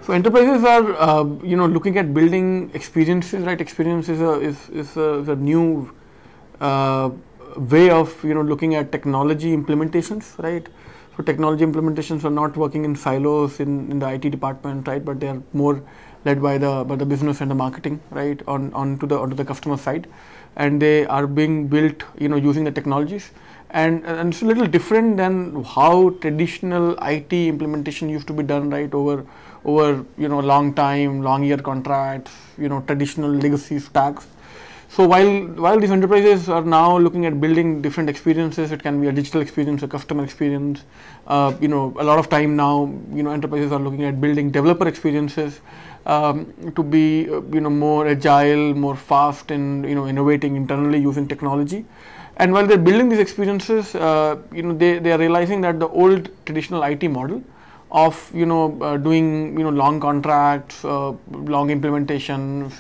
So enterprises are, looking at building experiences, right? Experience is a new way of, looking at technology implementations, right? So technology implementations are not working in silos in the IT department, right? But they are more led by the business and the marketing, right? Onto the customer side, and they are being built, using the technologies. And it's a little different than how traditional IT implementation used to be done, right? Over long time, long year contracts, traditional legacy stacks. So while these enterprises are now looking at building different experiences, it can be a digital experience, a customer experience. A lot of time now, enterprises are looking at building developer experiences to be more agile, more fast, and innovating internally using technology. And while they're building these experiences, they are realizing that the old traditional IT model of doing long contracts, long implementations,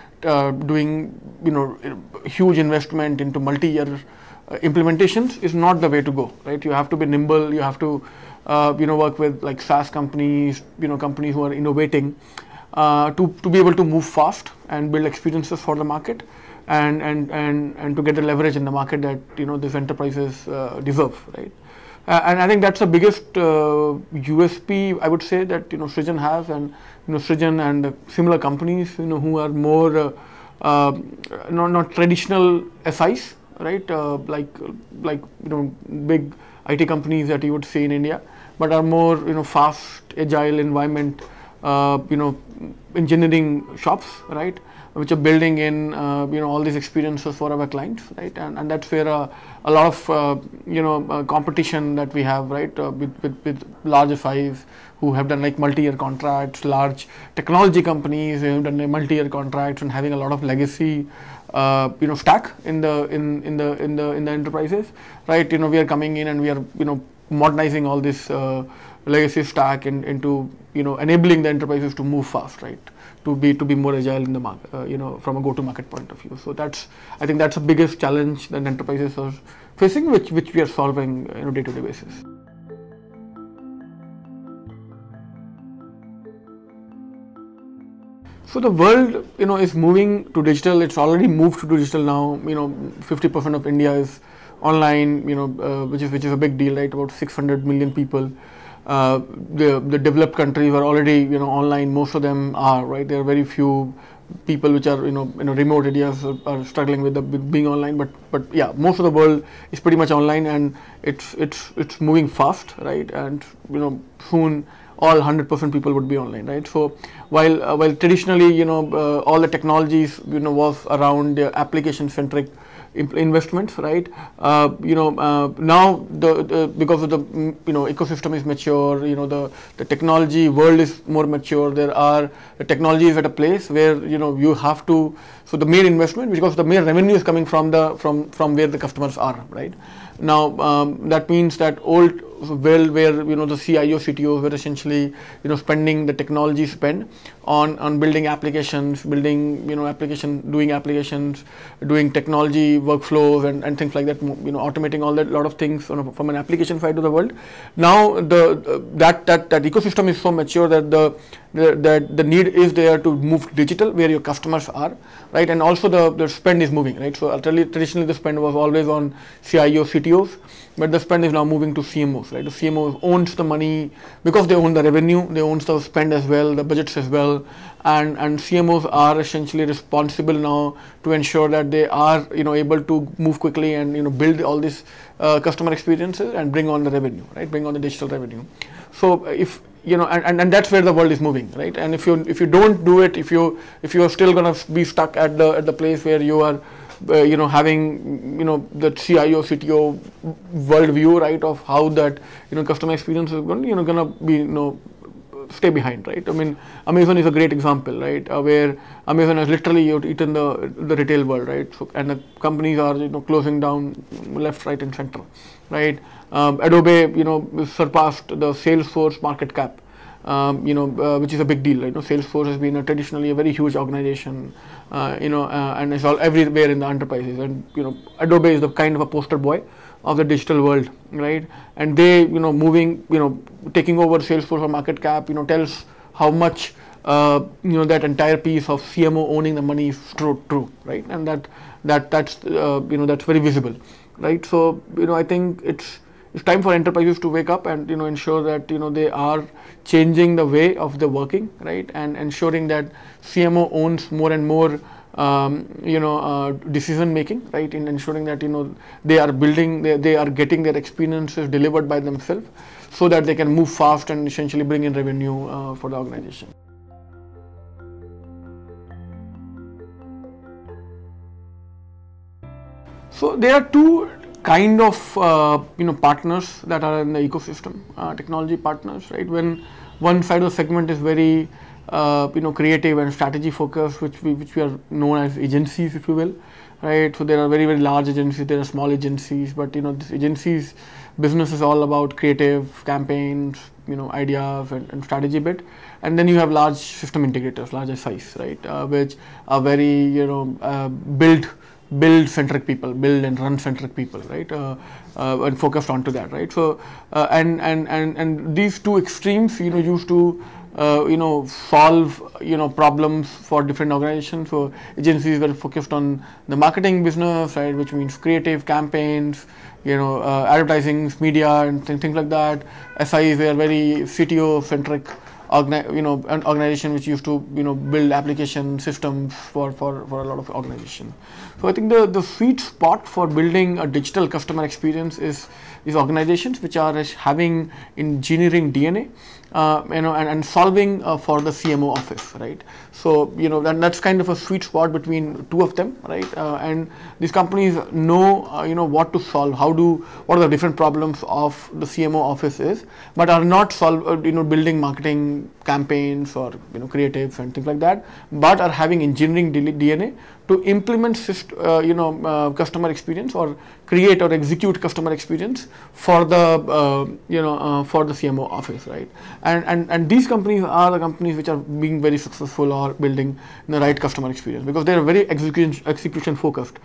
doing huge investment into multi-year implementations is not the way to go, right? You have to be nimble. You have to work with like SaaS companies, companies who are innovating to be able to move fast and build experiences for the market, and to get the leverage in the market that these enterprises deserve, right? And I think that's the biggest USP, I would say, that Srijan has, and Srijan and similar companies who are more not traditional SIs, right? Like big IT companies that you would see in India, but are more fast, agile environment, engineering shops, right? Which are building in all these experiences for our clients, right? And that's where a lot of competition that we have, right? With large FIs who have done like multi-year contracts, large technology companies who have done multi-year contracts and having a lot of legacy stack in the enterprises, right? We are coming in and we are modernizing all this legacy stack into enabling the enterprises to move fast, right? To be more agile in the market, from a go-to-market point of view. So I think that's the biggest challenge that enterprises are facing, which we are solving day-to-day basis. So the world, is moving to digital. It's already moved to digital now. 50% of India is online. Which is a big deal, right? About 600 million people. The developed countries are already online. Most of them are, right. There are very few people which are in remote areas are struggling with being online, but yeah, most of the world is pretty much online, and it's moving fast, right? And soon all 100% people would be online, right? So while traditionally all the technologies was around the application centric investments, right? Now because of the ecosystem is mature, the technology world is more mature. The technology is at a place where you have to. So the main investment, because the main revenue is coming from where the customers are, right? Now that means that old where the CIO CTOs were essentially spending the technology spend on building applications, doing applications, doing technology workflows and things like that, automating all that, lot of things from an application side of the world. Now that ecosystem is so mature that the need is there to move digital where your customers are, right? And also the spend is moving, right? So traditionally the spend was always on CIO CTOs, but the spend is now moving to CMOs, right? The CMOs owns the money because they own the revenue, they own the spend as well, the budgets as well, and CMOs are essentially responsible now to ensure that they are able to move quickly and build all these customer experiences and bring on the revenue, right? Bring on the digital revenue. So if and that's where the world is moving, right? And if you don't do it, if you are still gonna be stuck at the place where you are having the CIO CTO world view, right, of how that customer experience is going, gonna be stay behind, right? I mean, Amazon is a great example, right, where Amazon has literally eaten the retail world, right? So, and the companies are closing down left, right, and center, right? Adobe surpassed the Salesforce market cap, which is a big deal, right? Salesforce has been traditionally a very huge organization, and it's all everywhere in the enterprises, and Adobe is the kind of a poster boy of the digital world, right? And they moving taking over Salesforce or market cap tells how much that entire piece of CMO owning the money is true, right? And that's that's very visible, right? So I think it's time for enterprises to wake up and ensure that they are changing the way of the working, right? And ensuring that CMO owns more and more decision making, right? In ensuring that they are building, they are getting their experiences delivered by themselves, so that they can move fast and essentially bring in revenue for the organization. So there are two kind of partners that are in the ecosystem, technology partners, right? When one side of the segment is very creative and strategy focused, which we are known as agencies, if you will, right? So there are very large agencies, there are small agencies, but this agencies business is all about creative campaigns, ideas and strategy bit. And then you have large system integrators, large SIs, right? Which are very build centric people, build and run centric people, right? And focused onto that, right? So and these two extremes used to solve problems for different organizations. So agencies were focused on the marketing business, right, which means creative campaigns, advertising, media, and things like that. SIs were very CTO centric an organization which used to build application systems for a lot of organizations. So I think the sweet spot for building a digital customer experience is organizations which are having engineering DNA, and solving for the CMO office, right? So that's kind of a sweet spot between two of them, right? And these companies know what to solve, what are the different problems of the CMO office is, but are not building marketing campaigns or creatives and things like that, but are having engineering DNA to implement customer experience or create or execute customer experience for the for the CMO office, right? And these companies are the companies which are being very successful or building the right customer experience, because they are very execution focused,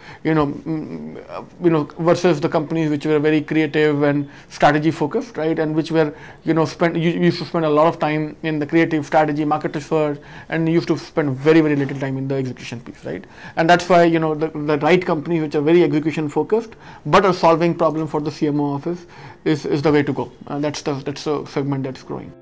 versus the companies which were very creative and strategy focused, right? And which were used to spend a lot of time in the creative strategy, market research, and used to spend very little time in the execution piece, right? And that's why the right companies which are very execution focused but are solving problem for the CMO office is the way to go. That's the segment that's growing.